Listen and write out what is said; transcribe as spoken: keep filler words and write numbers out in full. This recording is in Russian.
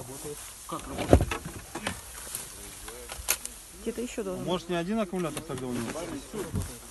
работает. Как работает? Где-то еще должен. Может, не один аккумулятор тогда у него?